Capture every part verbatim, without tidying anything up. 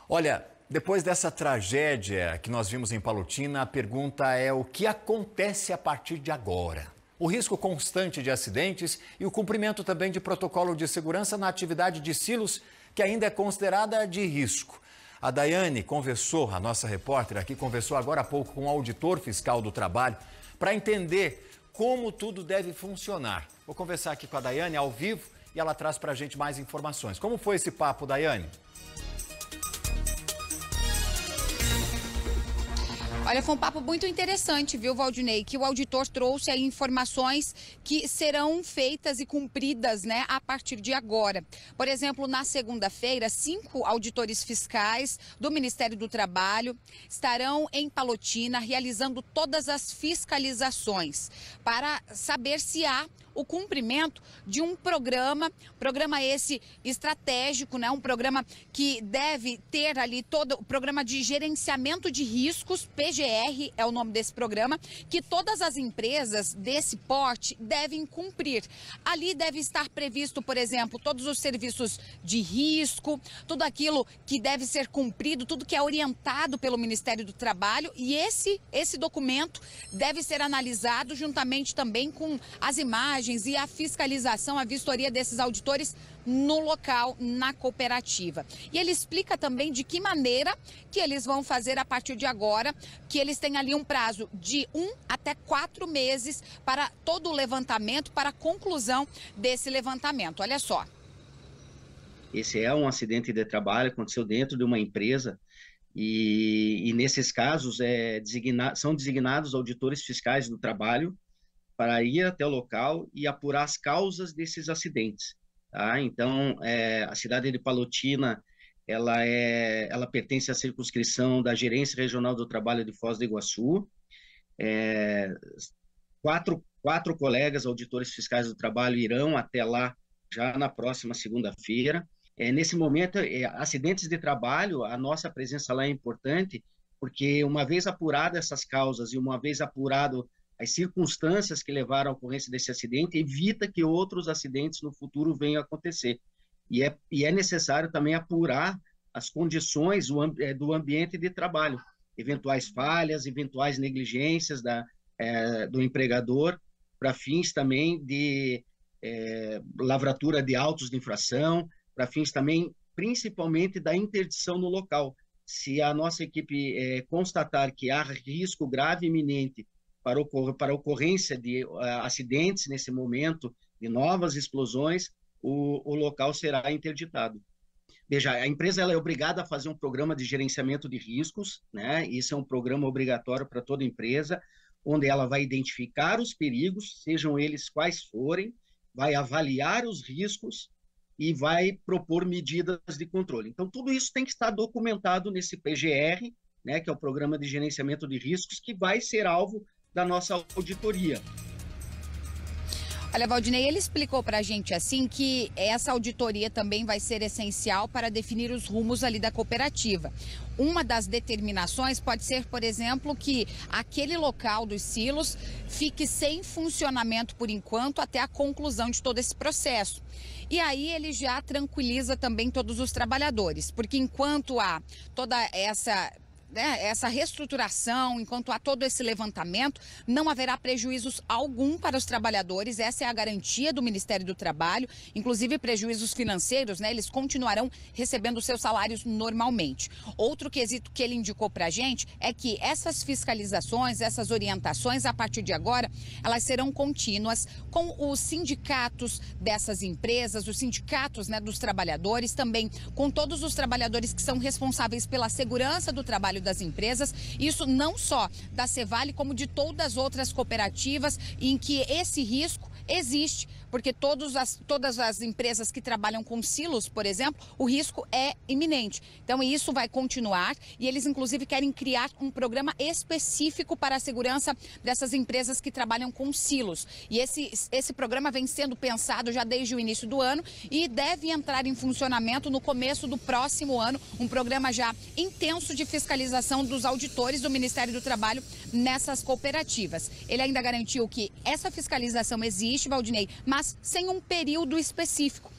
Olha, depois dessa tragédia que nós vimos em Palotina, a pergunta é o que acontece a partir de agora? O risco constante de acidentes e o cumprimento também de protocolo de segurança na atividade de silos, que ainda é considerada de risco. A Daiane conversou, a nossa repórter aqui, conversou agora há pouco com o auditor fiscal do trabalho para entender como tudo deve funcionar. Vou conversar aqui com a Daiane ao vivo e ela traz para a gente mais informações. Como foi esse papo, Daiane? Olha, foi um papo muito interessante, viu, Valdinei? Que o auditor trouxe aí informações que serão feitas e cumpridas, né, a partir de agora. Por exemplo, na segunda-feira, cinco auditores fiscais do Ministério do Trabalho estarão em Palotina realizando todas as fiscalizações para saber se há o cumprimento de um programa, programa esse estratégico, né? Um programa que deve ter ali todo o programa de gerenciamento de riscos, P G R é o nome desse programa, que todas as empresas desse porte devem cumprir. Ali deve estar previsto, por exemplo, todos os serviços de risco, tudo aquilo que deve ser cumprido, tudo que é orientado pelo Ministério do Trabalho, e esse, esse documento deve ser analisado juntamente também com as imagens e a fiscalização, a vistoria desses auditores no local, na cooperativa. E ele explica também de que maneira que eles vão fazer a partir de agora, que eles têm ali um prazo de um até quatro meses para todo o levantamento, para a conclusão desse levantamento. Olha só. Esse é um acidente de trabalho, aconteceu dentro de uma empresa e, e nesses casos é, designa, são designados auditores fiscais do trabalho para ir até o local e apurar as causas desses acidentes. Tá? Então, é, a cidade de Palotina, ela, é, ela pertence à circunscrição da Gerência Regional do Trabalho de Foz do Iguaçu. É, quatro, quatro colegas auditores fiscais do trabalho irão até lá já na próxima segunda-feira. É, nesse momento, é, acidentes de trabalho, a nossa presença lá é importante, porque uma vez apurado essas causas e uma vez apurado as circunstâncias que levaram à ocorrência desse acidente, evita que outros acidentes no futuro venham a acontecer. E é, e é necessário também apurar as condições do ambiente de trabalho, eventuais falhas, eventuais negligências da, é, do empregador, para fins também de é, lavratura de autos de infração, para fins também, principalmente, da interdição no local. Se a nossa equipe é, constatar que há risco grave e iminente para, ocor para a ocorrência de uh, acidentes nesse momento, de novas explosões, o, o local será interditado. Veja, a empresa ela é obrigada a fazer um programa de gerenciamento de riscos, né? Isso é um programa obrigatório para toda empresa, onde ela vai identificar os perigos, sejam eles quais forem, vai avaliar os riscos e vai propor medidas de controle. Então, tudo isso tem que estar documentado nesse P G R, né, que é o Programa de Gerenciamento de Riscos, que vai ser alvo da nossa auditoria. Olha, Valdinei, ele explicou para a gente assim que essa auditoria também vai ser essencial para definir os rumos ali da cooperativa. Uma das determinações pode ser, por exemplo, que aquele local dos silos fique sem funcionamento por enquanto até a conclusão de todo esse processo. E aí ele já tranquiliza também todos os trabalhadores, porque enquanto há toda essa... Né, essa reestruturação, enquanto há todo esse levantamento, não haverá prejuízos algum para os trabalhadores. Essa é a garantia do Ministério do Trabalho, inclusive prejuízos financeiros, né? Eles continuarão recebendo seus salários normalmente. Outro quesito que ele indicou para a gente é que essas fiscalizações, essas orientações, a partir de agora, elas serão contínuas com os sindicatos dessas empresas, os sindicatos, né, dos trabalhadores, também com todos os trabalhadores que são responsáveis pela segurança do trabalho das empresas, isso não só da Cevale, como de todas as outras cooperativas em que esse risco existe, porque todos as, todas as empresas que trabalham com silos, por exemplo, o risco é iminente. Então isso vai continuar e eles inclusive querem criar um programa específico para a segurança dessas empresas que trabalham com silos. E esse, esse programa vem sendo pensado já desde o início do ano e deve entrar em funcionamento no começo do próximo ano, um programa já intenso de fiscalização dos auditores do Ministério do Trabalho nessas cooperativas. Ele ainda garantiu que essa fiscalização existe, Valdinei, mas sem um período específico.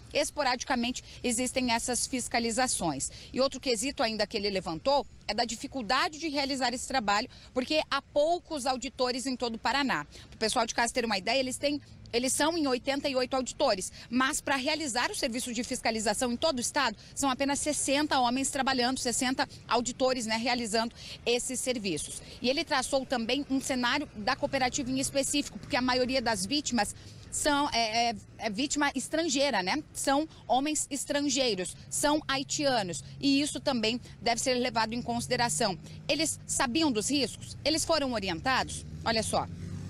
esporadicamente existem essas fiscalizações. E outro quesito ainda que ele levantou é da dificuldade de realizar esse trabalho, porque há poucos auditores em todo o Paraná. Para o pessoal de casa ter uma ideia, eles têm Eles são em oitenta e oito auditores, mas para realizar o serviço de fiscalização em todo o estado, são apenas sessenta homens trabalhando, sessenta auditores, né, realizando esses serviços. E ele traçou também um cenário da cooperativa em específico, porque a maioria das vítimas são é, é, é vítima estrangeira, né? São homens estrangeiros, são haitianos, e isso também deve ser levado em consideração. Eles sabiam dos riscos? Eles foram orientados? Olha só.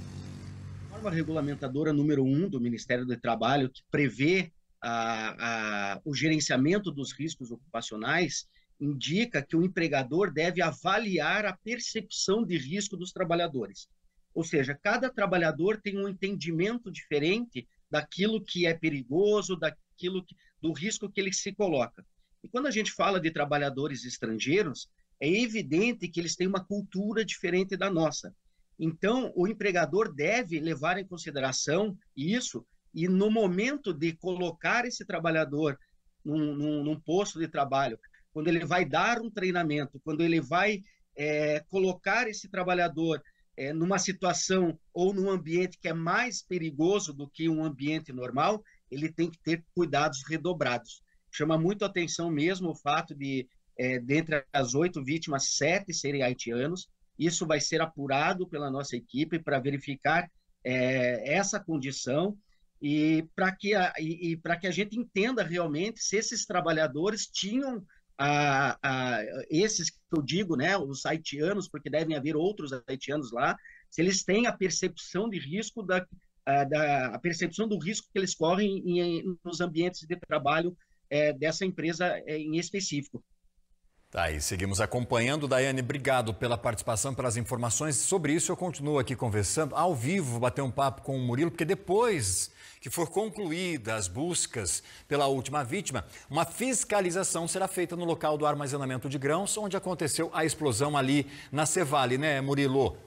A norma regulamentadora número um do Ministério do Trabalho, que prevê a, a, o gerenciamento dos riscos ocupacionais, indica que o empregador deve avaliar a percepção de risco dos trabalhadores. Ou seja, cada trabalhador tem um entendimento diferente daquilo que é perigoso, daquilo que, do risco que ele se coloca. E quando a gente fala de trabalhadores estrangeiros, é evidente que eles têm uma cultura diferente da nossa. Então, o empregador deve levar em consideração isso e, no momento de colocar esse trabalhador num, num, num posto de trabalho, quando ele vai dar um treinamento, quando ele vai é, colocar esse trabalhador é, numa situação ou num ambiente que é mais perigoso do que um ambiente normal, ele tem que ter cuidados redobrados. Chama muito a atenção mesmo o fato de, é, dentre as oito vítimas, sete serem haitianos. Isso vai ser apurado pela nossa equipe para verificar é, essa condição e para que, a, e, e para que a gente entenda realmente se esses trabalhadores tinham, a, a, esses que eu digo, né, os haitianos, porque devem haver outros haitianos lá, se eles têm a percepção de risco, da, a, da, a percepção do risco que eles correm em, nos ambientes de trabalho é, dessa empresa é, em específico. Tá, e seguimos acompanhando. Daiane, obrigado pela participação, pelas informações. Sobre isso eu continuo aqui conversando ao vivo, vou bater um papo com o Murilo, porque depois que for concluída as buscas pela última vítima, uma fiscalização será feita no local do armazenamento de grãos, onde aconteceu a explosão ali na Cevale, né, Murilo?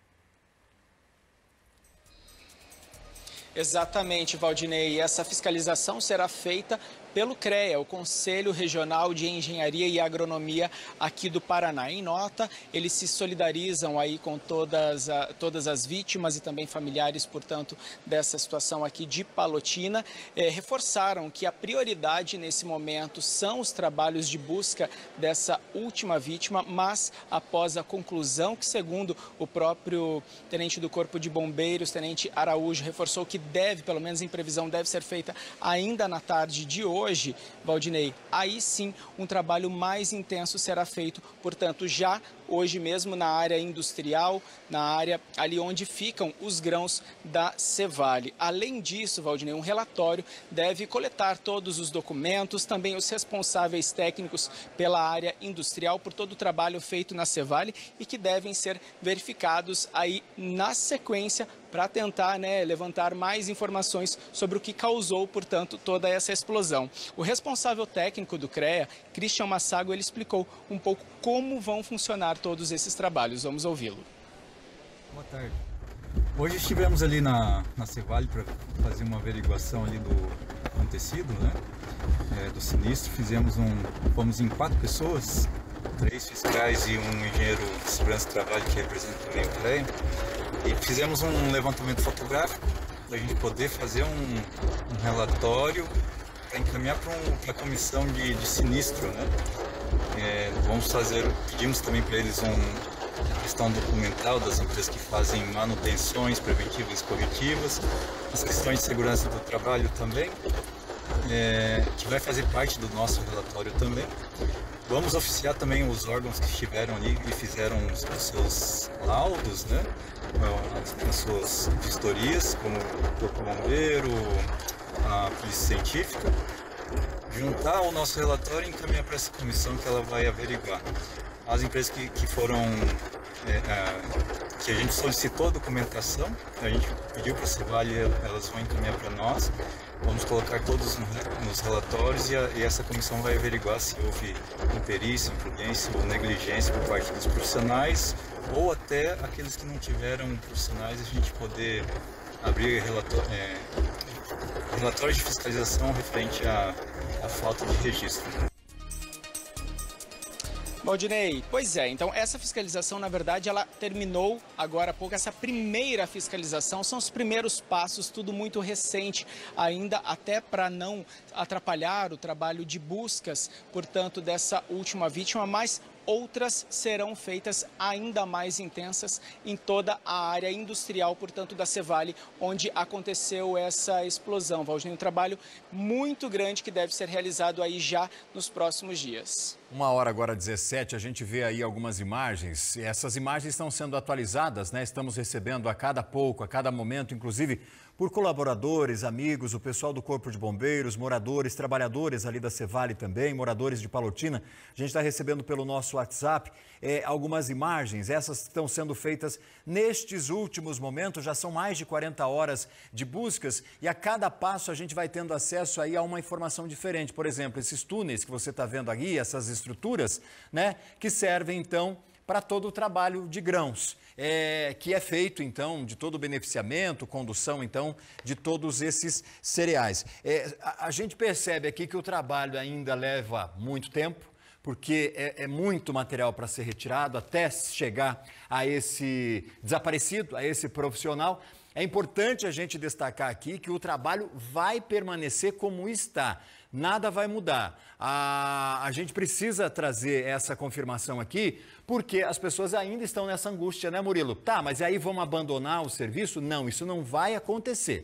Exatamente, Valdinei. Essa fiscalização será feita pelo CREA, o Conselho Regional de Engenharia e Agronomia aqui do Paraná. Em nota, eles se solidarizam aí com todas, a, todas as vítimas e também familiares, portanto, dessa situação aqui de Palotina. É, reforçaram que a prioridade nesse momento são os trabalhos de busca dessa última vítima, mas após a conclusão que, segundo o próprio tenente do Corpo de Bombeiros, tenente Araújo, reforçou que deve, pelo menos em previsão, deve ser feita ainda na tarde de hoje. Hoje, Valdinei, aí sim um trabalho mais intenso será feito, portanto, já hoje mesmo na área industrial, na área ali onde ficam os grãos da Cevale. Além disso, Valdinei, um relatório deve coletar todos os documentos, também os responsáveis técnicos pela área industrial por todo o trabalho feito na Cevale e que devem ser verificados aí na sequência para tentar, né, levantar mais informações sobre o que causou, portanto, toda essa explosão. O responsável técnico do CREA, Christian Massago, ele explicou um pouco como vão funcionar todos esses trabalhos. Vamos ouvi-lo. Boa tarde. Hoje estivemos ali na, na Cevale para fazer uma averiguação ali do acontecido, né, é, do sinistro. Fizemos um, fomos em quatro pessoas, três fiscais e um engenheiro de segurança do trabalho que representa também o CREA. E fizemos um levantamento fotográfico para a gente poder fazer um, um relatório para encaminhar para um, a comissão de, de sinistro, né? É, vamos fazer, pedimos também para eles uma questão documental das empresas que fazem manutenções preventivas e corretivas, as questões de segurança do trabalho também, é, que vai fazer parte do nosso relatório também. Vamos oficiar também os órgãos que estiveram ali e fizeram os, os seus laudos, né? As, as suas vistorias, como o Corpo Bombeiro, a Polícia Científica, juntar o nosso relatório e encaminhar para essa comissão que ela vai averiguar. As empresas que, que foram, é, é, que a gente solicitou a documentação, a gente pediu para a Cevale, elas vão encaminhar para nós. Vamos colocar todos nos relatórios e, a, e essa comissão vai averiguar se houve imperícia, imprudência ou negligência por parte dos profissionais ou até aqueles que não tiveram profissionais, a gente poder abrir relatório, é, relatório de fiscalização referente à, à falta de registro. Valdinei, pois é, então essa fiscalização, na verdade, ela terminou agora há pouco. Essa primeira fiscalização são os primeiros passos, tudo muito recente ainda, até para não atrapalhar o trabalho de buscas, portanto, dessa última vítima, mas outras serão feitas ainda mais intensas em toda a área industrial, portanto, da Cevale, onde aconteceu essa explosão. Valdinei, um trabalho muito grande que deve ser realizado aí já nos próximos dias. Uma hora agora, dezessete, a gente vê aí algumas imagens. Essas imagens estão sendo atualizadas, né? Estamos recebendo a cada pouco, a cada momento, inclusive por colaboradores, amigos, o pessoal do Corpo de Bombeiros, moradores, trabalhadores ali da Cevale também, moradores de Palotina. A gente está recebendo pelo nosso WhatsApp é, algumas imagens, essas estão sendo feitas nestes últimos momentos, já são mais de quarenta horas de buscas e a cada passo a gente vai tendo acesso aí a uma informação diferente. Por exemplo, esses túneis que você está vendo aqui, essas estruturas, né, que servem então para todo o trabalho de grãos, é, que é feito, então, de todo o beneficiamento, condução, então, de todos esses cereais. É, a, a gente percebe aqui que o trabalho ainda leva muito tempo, porque é, é muito material para ser retirado até chegar a esse desaparecido, a esse profissional. É importante a gente destacar aqui que o trabalho vai permanecer como está. Nada vai mudar. A, a gente precisa trazer essa confirmação aqui, porque as pessoas ainda estão nessa angústia, né, Murilo? Tá, mas aí vamos abandonar o serviço? Não, isso não vai acontecer.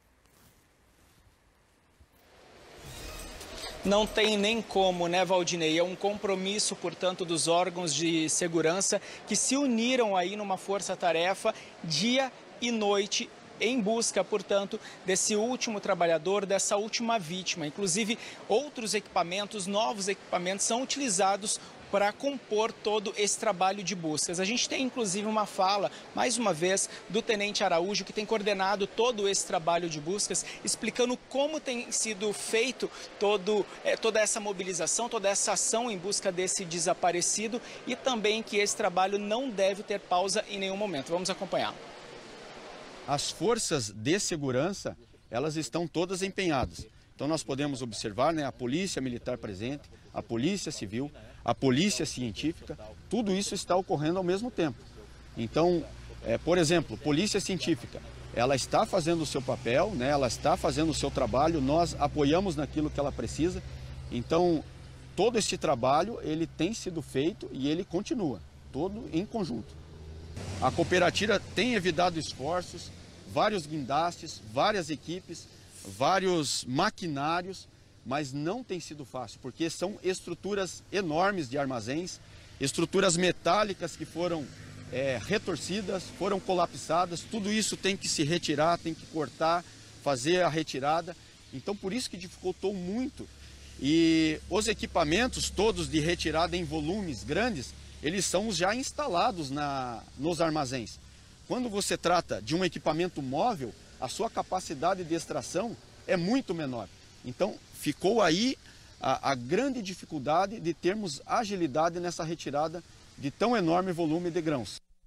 Não tem nem como, né, Valdinei? É um compromisso, portanto, dos órgãos de segurança que se uniram aí numa força-tarefa dia e noite em busca, portanto, desse último trabalhador, dessa última vítima. Inclusive, outros equipamentos, novos equipamentos são utilizados para compor todo esse trabalho de buscas. A gente tem, inclusive, uma fala, mais uma vez, do Tenente Araújo, que tem coordenado todo esse trabalho de buscas, explicando como tem sido feito todo, é, toda essa mobilização, toda essa ação em busca desse desaparecido e também que esse trabalho não deve ter pausa em nenhum momento. Vamos acompanhar. As forças de segurança, elas estão todas empenhadas. Então nós podemos observar, né, a polícia militar presente, a polícia civil, a polícia científica, tudo isso está ocorrendo ao mesmo tempo. Então, é, por exemplo, polícia científica, ela está fazendo o seu papel, né, ela está fazendo o seu trabalho, nós apoiamos naquilo que ela precisa. Então, todo este trabalho, ele tem sido feito e ele continua, todo em conjunto. A cooperativa tem evitado esforços, vários guindastes, várias equipes, vários maquinários, mas não tem sido fácil, porque são estruturas enormes de armazéns, estruturas metálicas que foram é, retorcidas, foram colapsadas, tudo isso tem que se retirar, tem que cortar, fazer a retirada. Então, por isso que dificultou muito. E os equipamentos todos de retirada em volumes grandes, eles são já instalados na, nos armazéns. Quando você trata de um equipamento móvel, a sua capacidade de extração é muito menor. Então, ficou aí a, a grande dificuldade de termos agilidade nessa retirada de tão enorme volume de grãos.